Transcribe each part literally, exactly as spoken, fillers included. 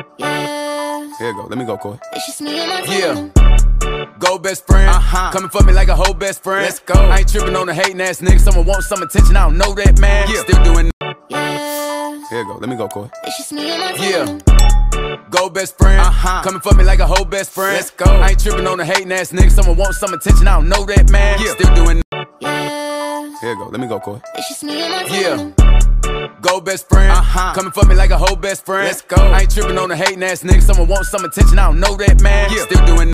Yeah. Here you go, let me go, Corey. It's just me and my Yeah. Go best friend, uh-huh. Coming for me like a whole best friend. Let's go. I ain't tripping on the hating ass nigga. Someone wants some attention, I don't know that man. Yeah. Still doing. Yeah. Here you go, let me go, Corey. It's just me and my Yeah. Go best friend, uh-huh. Coming for me like a whole best friend. Let's go. I ain't tripping on the hating ass nigga. Someone wants some attention, I don't know that man. Yeah. Still doing. Yeah. Here you go, let me go, Corey. It's just me and my Yeah. Go best friend, uh-huh. Coming for me like a whole best friend. Let's go. I ain't tripping on the hating ass nigga. Someone wants some attention, I don't know that man. Yeah. Still doing.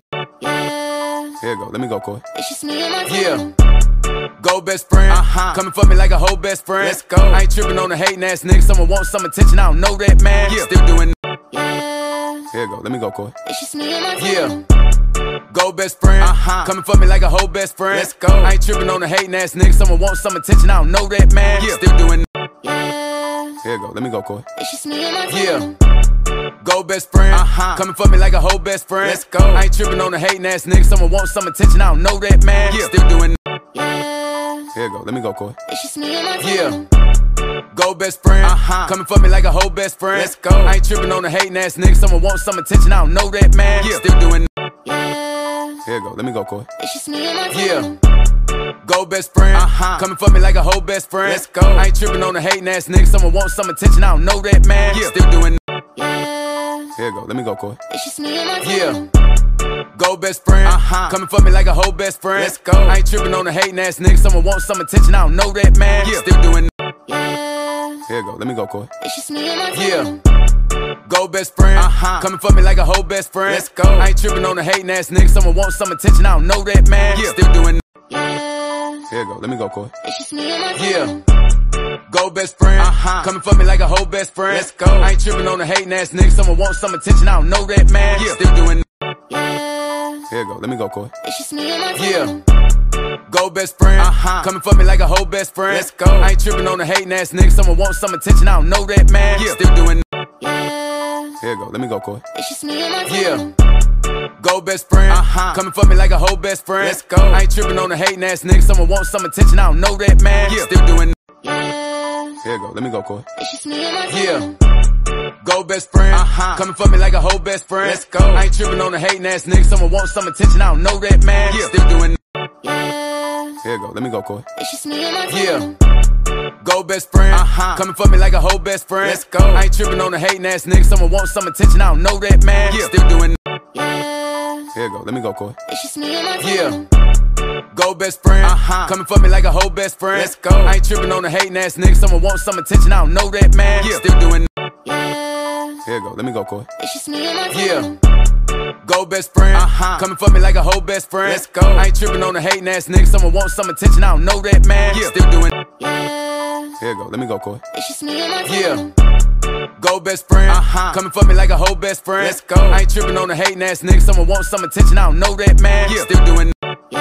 Yeah. Here you go, let me go, Corey. It's just me and my Yeah. Go best friend, uh-huh. Coming for me like a whole best friend. Let's go. I ain't tripping on the hating ass nigga. Someone wants some attention, I don't know that man. Yeah. Still doing. Yeah. Here you go, let me go, Corey. It's just me and my Yeah. Go best friend, uh-huh. Coming for me like a whole best friend. Let's go. I ain't tripping on the hating ass nigga. Someone wants some attention, I don't know that man. Yeah. Still doing. Yeah. Here you go, let me go, Corey. It's just me and my Yeah. Go best friend, uh-huh. Coming for me like a whole best friend. Let's go. I ain't tripping on the hating ass nigga. Someone wants some attention, I don't know that man. Yeah. Still doing. Yeah. Here you go, let me go, Corey. It's just me and my Yeah. Go best friend, uh-huh. Coming for me like a whole best friend. Let's go. I ain't tripping on the hating ass nigga. Someone wants some attention, I don't know that man. Yeah. Still doing. Yeah. Here you go, let me go, Corey. It's just me and my Yeah. Go best friend, uh-huh. Coming for me like a whole best friend. Let's go. I ain't tripping on the hating ass nigga. Someone wants some attention, I don't know that man. Yeah. Still doing. Yeah. Here you go, let me go, Corey. It's just me and my Yeah. Go best friend, uh-huh. Coming for me like a whole best friend. Let's go. I ain't tripping on the hating ass nigga. Someone wants some attention, I don't know that man. Yeah. Still doing. Yeah. Here you go, let me go, Corey. It's just me and my Yeah. Go best friend, uh-huh. Coming for me like a whole best friend. Let's go. I ain't tripping on the hating ass nigga. Someone wants some attention, I don't know that man. Yeah. Still doing. Yeah. Here you go, let me go, Corey. It's just me and my Yeah. Go best friend, uh-huh. Coming for me like a whole best friend. Let's go. I ain't tripping on the hating ass nigga. Someone wants some attention, I don't know that man. Yeah. Still doing. Yeah. Here you go, let me go, Corey. It's just me and my Yeah. Go best friend, uh-huh. Coming for me like a whole best friend. Let's go. I ain't tripping on the hating ass nigga. Someone wants some attention, I don't know that man. Yeah. Still doing. Yeah. Here you go, let me go, Corey. It's just me and my Yeah. Go best friend, uh-huh. Coming for me like a whole best friend. Let's go. I ain't tripping on the hating ass nigga. Someone wants some attention, I don't know that man. Yeah. Still doing. Yeah. Here you go, let me go, Corey. It's just me and my Yeah. Go best friend, uh-huh. Coming for me like a whole best friend. Let's go. I ain't tripping on the hating ass nigga. Someone wants some attention, I don't know that man. Yeah. Still doing. Yeah. Here you go, let me go, Corey. It's just me and my Yeah. Go best friend, uh-huh. Coming for me like a whole best friend. Let's go. I ain't tripping on the hating ass nigga. Someone wants some attention, I don't know that man. Yeah. Still doing. Yeah. Here you go, let me go, Corey. It's just me and my Yeah. Go best friend, uh-huh. Coming for me like a whole best friend. Let's go. I ain't tripping on the hating ass nigga. Someone wants some attention, I don't know that man. Yeah. Still doing. Yeah. Here you go, let me go, Corey. It's just me and my Yeah. Go best friend, uh-huh. Coming for me like a whole best friend. Let's go. I ain't tripping on the hating ass nigga. Someone wants some attention, I don't know that man. Yeah. Still doing. Yeah. Here you go, let me go, Corey. It's just me and my Yeah. Go best friend, uh-huh. Coming for me like a whole best friend. Let's go. I ain't tripping on the hating ass nigga. Someone wants some attention, I don't know that man. Yeah. Still doing.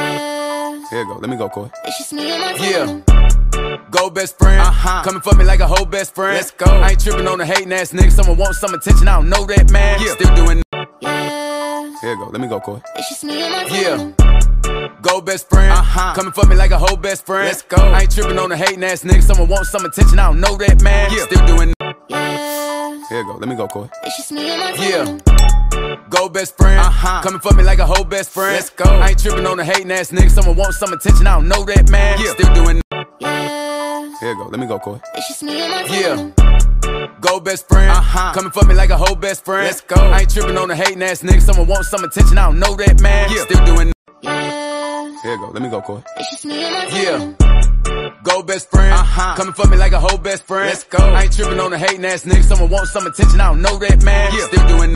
Yeah. Here you go, let me go, Corey. It's just me and my Yeah. Go best friend, uh-huh. Coming for me like a whole best friend. Let's go. I ain't tripping on the hating ass nigga. Someone wants some attention, I don't know that man. Yeah. Still doing. Yeah. Here you go, let me go, Corey. It's just me and my Yeah. Go best friend, uh-huh. Coming for me like a whole best friend. Let's go. I ain't tripping on the hating ass nigga. Someone wants some attention, I don't know that man. Yeah. Still doing. Yeah. Here you go, let me go, Corey. It's just me and my Yeah. Go best friend, uh-huh. Coming for me like a whole best friend. Let's go. I ain't tripping on the hating ass nigga. Someone wants some attention, I don't know that man. Yeah. Still doing. Yeah. Here you go, let me go, Corey. It's just me and my Yeah. Go best friend, uh-huh. Coming for me like a whole best friend. Let's go. I ain't tripping on the hating ass nigga. Someone wants some attention, I don't know that man. Yeah. Still doing. Yeah. Here you go, let me go, Corey. It's just me and my Yeah. Go best friend, uh-huh. Coming for me like a whole best friend. Let's go. I ain't tripping on the hating ass nigga. Someone wants some attention, I don't know that man. Yeah. Still doing.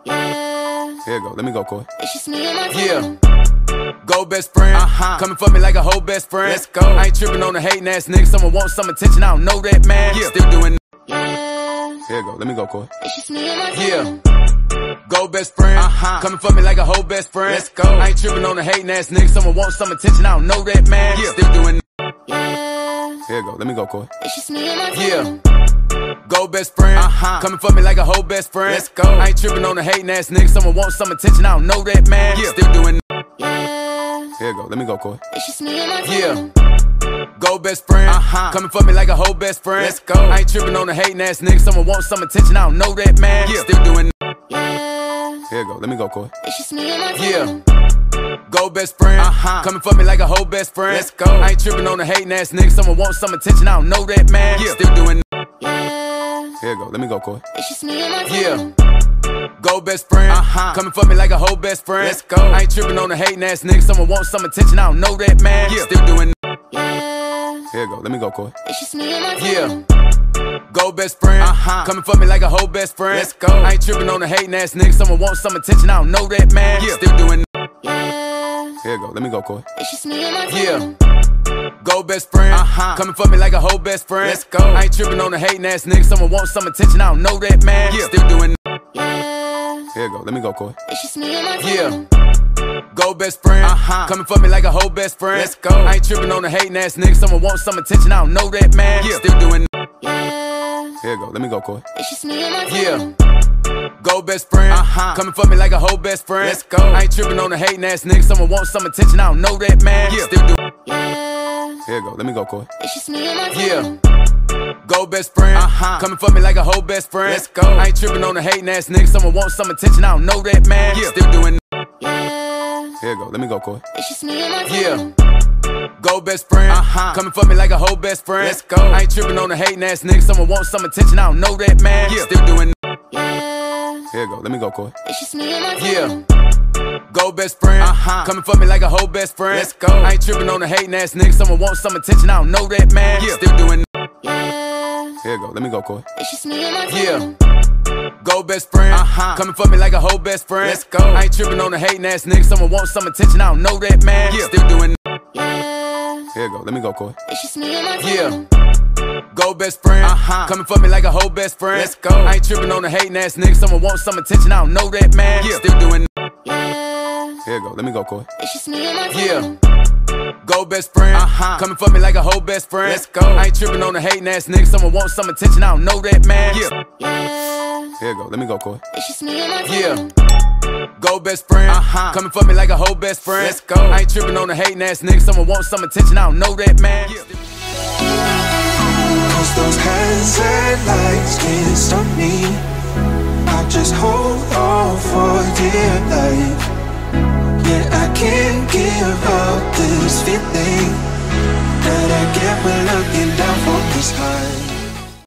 Yeah. Here you go, let me go, Corey. It's just me and my Yeah. Go best friend, uh-huh. Coming for me like a whole best friend. Let's go. I ain't tripping on the hating ass nigga. Someone wants some attention, I don't know that man. Yeah. Still doing. Yeah. Here you go, let me go, Corey. It's just me and my Yeah. Go best friend, uh-huh. Coming for me like a whole best friend. Let's go. I ain't tripping on the hating ass nigga. Someone wants some attention, I don't know that man. Yeah. Still doing. Yeah. Here you go, let me go, Corey. It's just me and my Yeah. Go best friend, uh-huh. Coming for me like a whole best friend. Let's go. I ain't tripping on the hating ass nigga. Someone wants some attention, I don't know that man. Yeah. Still doing. Yeah. Here you go, let me go, Corey. It's just me and my Yeah. Go best friend, uh-huh. Coming for me like a whole best friend. Let's go. I ain't tripping on the hating ass nigga. Someone wants some attention, I don't know that man. Yeah. Still doing. Here you go, let me go, Coy. It's just me and my Yeah. team. Go best friend, uh-huh. Coming for me like a whole best friend. Let's go. I ain't tripping on the hating ass nigga. Someone wants some attention, I don't know that man. Yeah. Still doing. Yeah. Here you go, let me go, Coy. It's just me and my team. Yeah. Go best friend, uh-huh. Coming for me like a whole best friend. Let's go. I ain't tripping on the hating ass nigga. Someone wants some attention, I don't know that man. Yeah. Still doing. Yeah. Here you go, let me go, Coy. It's just me and my team. Yeah. Go best friend, uh-huh. Coming for me like a whole best friend. Let's go. I ain't tripping on the hating ass nigga. Someone wants some attention, I don't know that man. Yeah. Still doing. Yeah. Here you go, let me go, Coy. It's just me and my team. Yeah. Go best friend, uh-huh. Coming for me like a whole best friend. Let's go. I ain't tripping on the hating ass nigga. Someone wants some attention, I don't know that man. Yeah. Still doing. Yeah. Here you go, let me go, Coy. It's just me and my team. Yeah. Go best friend, uh-huh. Coming for me like a whole best friend. Let's go. I ain't tripping on the hating ass nigga. Someone wants some attention, I don't know that man. Yeah. Still doing. Yeah. Here you go, let me go, Coy. It's just me and my team. Yeah. Go best friend, uh-huh. Coming for me like a whole best friend. Let's go. I ain't tripping on the hating ass nigga. Someone wants some attention, I don't know that man. Yeah. Still doing. Yeah. Here you go, let me go, Coy. It's just me and my team. Yeah. Go best friend, uh-huh. Coming for me like a whole best friend. Let's go. I ain't tripping on the hating ass nigga. Someone wants some attention, I don't know that man. Yeah. Still doing. Yeah. Here you go, let me go, Coy. It's just me and my team. Yeah. Go best friend, uh-huh. Coming for me like a whole best friend. Let's go. I ain't tripping on the hating ass nigga. Someone wants some attention, I don't know that man. Yeah. Still doing. Yeah. Here you go, let me go, Coy. It's just me and my team. Yeah. Go best friend, uh-huh. Coming for me like a whole best friend. Let's go. I ain't tripping on the hating ass nigga. Someone wants some attention, I don't know that man. Yeah. Still doing. Yeah. Here you go, let me go, Coy. It's just me and my team. Yeah. Go best friend, uh-huh. Coming for me like a whole best friend. Let's go. I ain't tripping on the hating ass nigga. Someone wants some attention, I don't know that man. Yeah. Still doing. Yeah. Here you go, let me go, Coy. It's just me and my team. Yeah. Go best friend, uh-huh. Coming for me like a whole best friend. Let's go. I ain't tripping on the hating ass nigga. Someone wants some attention, I don't know that man. Yeah. Still doing. Yeah. Here you go, let me go, Coy. It's just me and my team. Yeah. Go best friend, uh-huh. Coming for me like a whole best friend. Let's go. I ain't tripping on the hating ass nigga. Someone wants some attention, I don't know that man. Yeah. Yeah. Here you go, let me go, Coy. It's just me and my team. Yeah. Go best friend, uh-huh. Coming for me like a whole best friend. Let's go. I ain't tripping on the hating ass nigga. Someone wants some attention, I don't know that man. Yeah. Cause those hazard lights can't stop me. I just hold on for dear life. Yeah, I can't give up this feeling that I get when looking down from the sky.